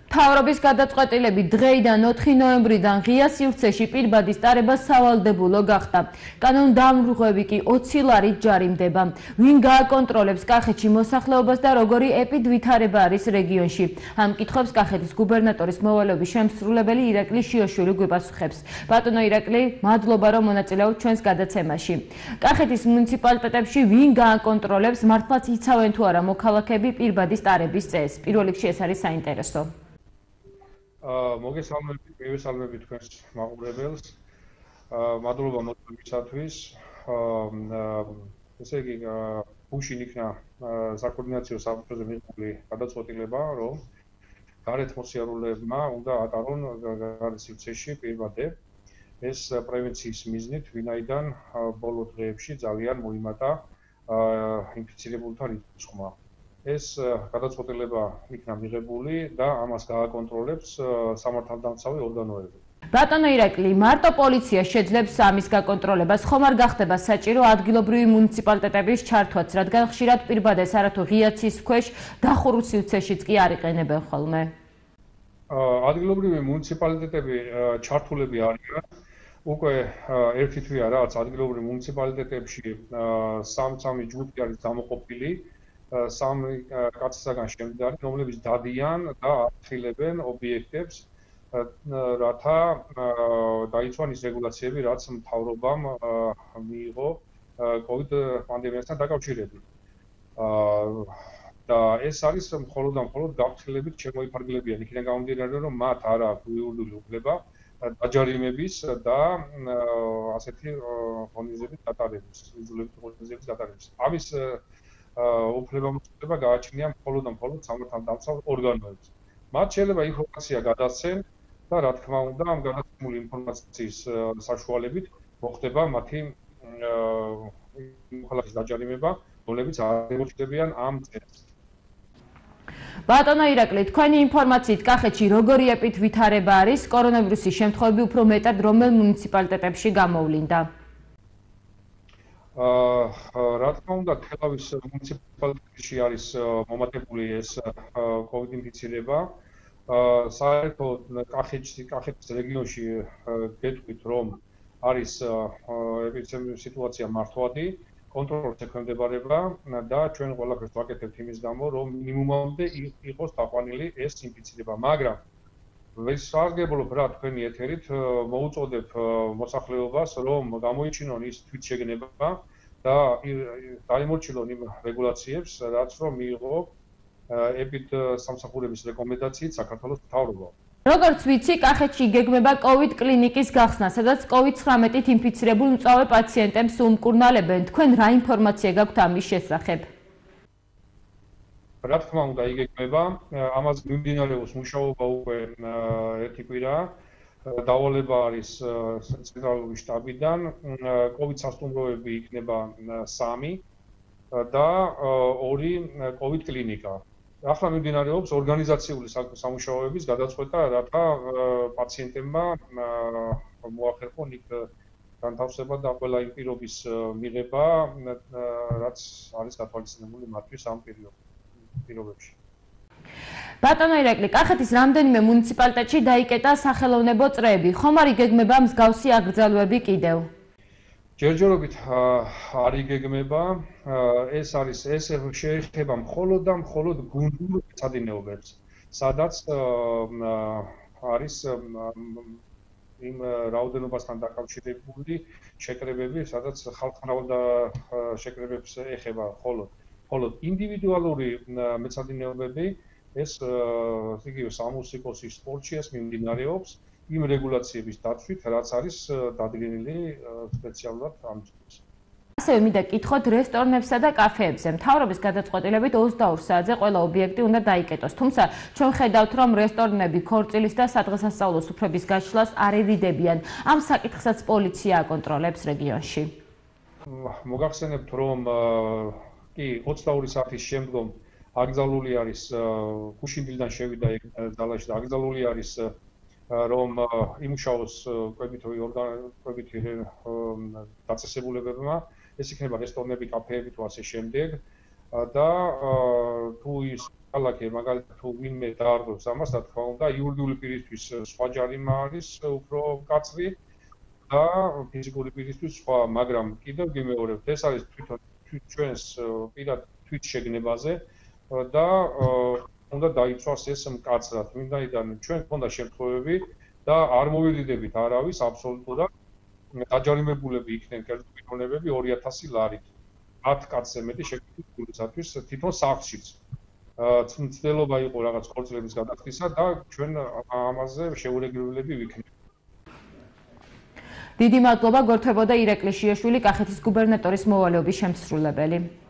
მთავრობის გადაწყვეტილები დღეიდან 4 ნოემბრიდან ღია სივრცეში პირბადის ტარება სავალდებულო გახდა. კანონდამრღვევი კი 20 ლარით ჯარიმდება. ვინ გააკონტროლებს კახეთში მოსახლეობას და როგორი ეპიდვითარება არის რეგიონში? ამ კითხვებს კახეთის გუბერნატორის მოვალეობის შემსრულებელი ირაკლი შიოშვილი გვიპასუხებს. ბატონო ირაკლი, მადლობა რომ მონაწილეობთ ჩვენს გადაცემაში. კახეთის მუნიციპალიტეტებში ვინ გააკონტროლებს, მართლაც იცავენ თუ არა მოქალაქეები პირბადის ტარების წესს? პირველ რიგში ეს არის საინტერესო. მოგესალმებით თქვენს მაყურებელს. მადლობა მოწვევისათვის. ესე იგი, გუშინ იქნა საკოორდინაციო საბჭოზე მიღებული გადაწყვეტილება, რომ გარეთ მოსიარულეებმა უნდა ატარონ გარეთ სივრცეში პირბადე. ეს პრევენციის მიზნით, ვინაიდან ბოლო დღეებში ძალიან მოიმატა ინფიცირებულთა რიცხვმა. ეს გადაწყვეტილება იქნა მიღებული და ამას გააკონტროლებს სამართალდამცავი ორგანოები. ბატონო ირაკლი, მარტო პოლიცია შეძლებს ამის გაკონტროლებას, ხომ არ გახდება საჭირო ადგილობრივი მუნიციპალიტეტების ჩართვაც, რადგან ხშირად პირბადეს არათუ ღია ცის ქვეშ დახურულ სივრცეშიც კი არ იყენებენ ხოლმე. ადგილობრივი მუნიციპალიტეტები ჩართულები არიან. უკვე ერთი თვეა რაც ადგილობრივ მუნიციპალიტეტებში სამი ჯგუფი არის გამოყოფილი. სამი კაცისაგან შემდგარი, რომლებიც დადიან და აფრთხილებენ ობიექტებს, რათა დაიცვან ის რეგულაციები, რაც მთავრობამ მიიღო COVID პანდემიასთან დაკავშირებით. და ეს არის მხოლოდ და მხოლოდ გაფრთხილებით შემოიფარგლებიან, იქიდან გამომდინარე, რომ მათ არ აქვს იურიდიული უფლება დაჯარიმების და ასეთი ღონისძიების გატარების, იძულებით ღონისძიების გატარების. ამის უფლებამოსილება გააჩნია მხოლოდ და მხოლოდ სამართალდამცავ ორგანოებს. მათ შეიძლება ინფორმაცია გადასცენ და რა თქმა უნდა, ამ გადაცემული ინფორმაციის საშუალებით მოხდება მათი მოქალაქის დაჯარიმება, რომლებიც არ ემორჩილებიან ამ წესს. ბატონო ირაკლი, თქვენი ინფორმაციით კახეთში როგორი ეპიდვითარება არის, კორონავირუსის შემთხვევები უფრო მეტად რომელ მუნიციპალიტეტებში გამოვლინდა? რა თქმა უნდა, თელავის მუნიციპალიტეტში არის მომატებული ეს COVID ინფიცირება. საერთოდ კახეთის რეგიონში გეტყვით, რომ არის ეპიდემიური სიტუაცია მართვადი, კონტროლს ექვემდებარება და ჩვენ ყველაფერს ვაკეთებთ იმის გამო, რომ მინიმუმამდე იყოს დაყვანილი ეს ინფიცირება, მაგრამ ვისარგებლობ რა თქვენი ეთერით, მოუწოდებ მოსახლეობას, რომ გამოიჩინონ ის თვითშეგნება და დაემორჩილონ იმ რეგულაციებს, რაც რომ მიიღო ეპიდსამსახურების რეკომენდაციით საქართველოს მთავრობამ. როგორც ვიცი, კახეთში გეგმება COVID კლინიკის გახსნა, სადაც COVID-19-ით ინფიცირებულ მწვავე პაციენტებს უმკურნალებენ. თქვენ რა ინფორმაცია გაქვთ ამის შესახებ? რა თქმა უნდა, იგეგმება. ამას მიმდინარეობს მუშაობა უკვე ერთი კვირაა. დავალება არის ცენტრალური შტაბიდან. COVID სასტუმროები იქნება 3 და 2 COVID კლინიკა. ახლა მიმდინარეობს ორგანიზაციული სამუშაოების გადაწყვეტა, რათა პაციენტებმა მოახერხონ იქ განთავსება და ყველა იმ პირობის მიღება, რაც არის გათვალისწინებული მათთვის ამ პირობებში. ბატონო ირაკლი, კახეთის რამდენიმე მუნიციპალიტეტში დაიკეტა სახელოვნებო წრეები. ხომ არ იგეგმება მსგავსი აკრძალვები კიდევ? ჯერჯერობით არ იგეგმება. ეს შეეხება მხოლოდ და მხოლოდ გუნდურ მეცადინეობებს, სადაც არის იმ რაოდენობასთან დაკავშირებული შეკრებები, სადაც ხალხმრავალ შეკრებებს ეხება მხოლოდ ინდივიდუალური მეცადინეობები, ეს იგივე სამუსიკოსის სპორტში ეს მიმდინარეობს იმ რეგულაციების დაცვით, რაც არის დადგენილი სპეციალურად ამისთვის. ასევე მინდა კითხოთ რესტორნებსა და კაფეებზე. მთავრობის გადაწყვეტილებით 22 საათზე ყველა ობიექტი უნდა დაიკეტოს. თუმცა ჩვენ ხედავთ, რომ რესტორნები ქორწილის და სადღესასწაულო სუფრების გაშლას არ ერიდებიან. ამ საკითხსაც პოლიცია აკონტროლებს რეგიონში. მოგახსენებთ, რომ კი 22 საათის შემდგომ აკრძალული არის გუშინდლიდან შევიდა ძალაში და აკრძალული არის რომ იმუშაოს კვებითი დაწესებულებებმა, ეს იქნება რესტორნები, კაფეები თუ ასე შემდეგ და თუ ის ქალაქი მაგალითად თუ ვინმე დაარღვევს ამას, რა თქმა უნდა, იურიდიული პირისთვის სხვა ჯარიმა არის უფრო მკაცრი და ფიზიკური პირისთვის სხვა, მაგრამ კიდევ გიმეორებთ, ეს არის თვითონ ჩვენს პირად თვითშეგნებაზე და უნდა დაიცვას ეს მკაცრად, ვინაიდან ჩვენ გქონდა შემთხვევები და არ მოვიდიდებით არავის აბსოლუტურად დაჯარიმებულები იქნენ კერძო პიროვნებები 2000 ლარით. 10 კაცზე მეტი შეგნებით გულისათვის თვითონ სახლშიც. ცდელობა იყო რაღაც ხორცლების გადახდისა და ჩვენ ამაზე შეურეგულებლები ვიქნებით. დიდი მადლობა, გორთვებოდა ირაკლი შიაშვილი, კახეთის გუბერნატორის მოვალეობის შემსრულებელი.